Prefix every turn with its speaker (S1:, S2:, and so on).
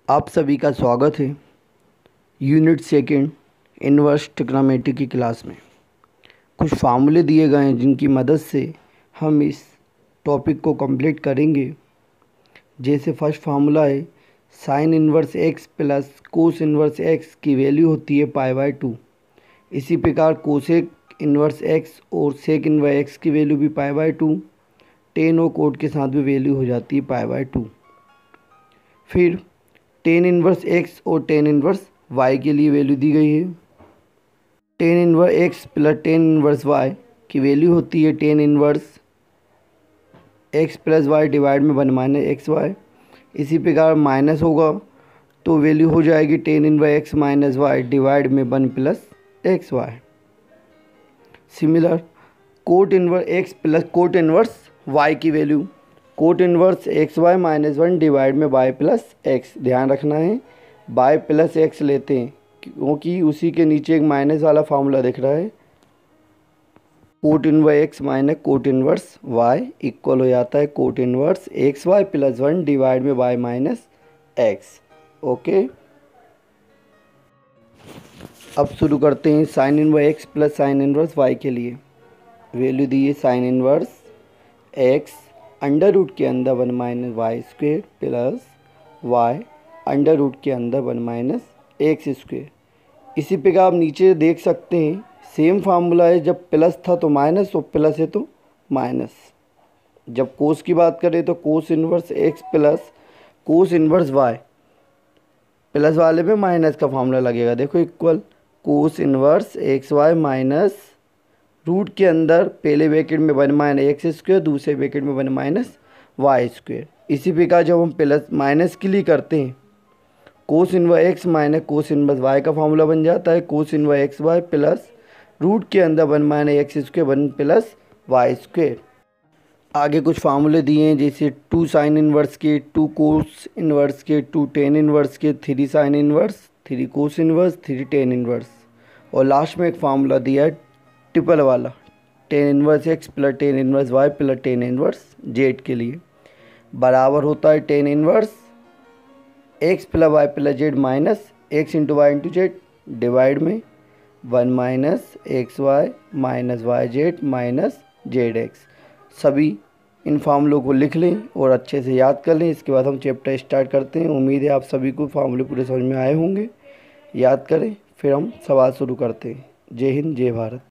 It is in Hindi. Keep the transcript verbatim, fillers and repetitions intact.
S1: आप सभी का स्वागत है यूनिट सेकंड इन्वर्स ट्रिग्नोमेट्री की क्लास में। कुछ फार्मूले दिए गए हैं जिनकी मदद से हम इस टॉपिक को कंप्लीट करेंगे। जैसे फर्स्ट फार्मूला है sine inverse x plus cos inverse x की वैल्यू होती है पाई बाय टू। इसी प्रकार कोसेक इन्वर्स एक्स और सेक इन्वर्स एक्स की वैल्यू भी पाई बाय टू। टेन और कोट के साथ भी वैल्यू हो जाती है पाई बाय टू। फिर टेन इन्वर्स एक्स और टेन इन्वर्स वाई के लिए वैल्यू दी गई है। Tan inverse x plus tan inverse y की वैल्यू होती है tan inverse x plus y divide में वन माइनस एक्स वाई। इसी प्रकार माइनस होगा तो वैल्यू हो जाएगी ten inverse x minus y divide में one plus x y. Similar cot inverse x plus cot inverse y की value cot inverse x y minus one divide में वाई प्लस एक्स। ध्यान रखना है वाई प्लस एक्स लेते हैं क्योंकि उसी के नीचे एक माइनस वाला फार्मूला दिख रहा है। Cot inverse x minus cot inverse y equal हो जाता है cot inverse x y plus one divide में वाई माइनस एक्स। ओके, अब शुरू करते हैं sine inverse x plus sine inverse y के लिए। वैल्यू दी है sine inverse x under root के अंदर one minus y square plus y under root के अंदर वन माइनस एक्स स्क्वेयर। इसी प्रकार आप नीचे देख सकते हैं सेम फार्मूला है, जब प्लस था तो माइनस और प्लस है तो माइनस। जब कोस की बात करें तो cos inverse x plus cos inverse y plus वाले पे माइनस का फार्मूला लगेगा। देखो equal cos inverse x y minus root के अंदर पहले ब्रैकेट में वन माइनस एक्स स्क्वेयर दूसरे ब्रैकेट में वन माइनस वाई स्क्वेयर। इसी प्रकार जब हम प्लस माइनस के लिए करते हैं cos inverse x minus cos inverse y का फार्मूला बन जाता है cos inverse x y plus root के अंदर one minus x square one plus y square. आगे कुछ फार्मूले दिए हैं जैसे टू साइन इन्वर्स के, टू कोस इन्वर्स के, टू टेन इन्वर्स के, three sine inverse, three cos inverse, three tan inverse. और लास्ट में एक फार्मूला दिया है ट्रिपल वाला tan inverse x plus tan inverse y plus tan inverse z के लिए बराबर होता है tan inverse x plus y plus z minus x into y into z divide में one minus x y minus y z minus z x. सभी इन फार्मूलों को लिख लें और अच्छे से याद कर लें। इसके बाद हम चैप्टर स्टार्ट करते हैं। उम्मीद है आप सभी को फार्मूले पूरे समझ में आए होंगे। याद करें फिर हम सवाल शुरू करते हैं। जय हिंद जय भारत।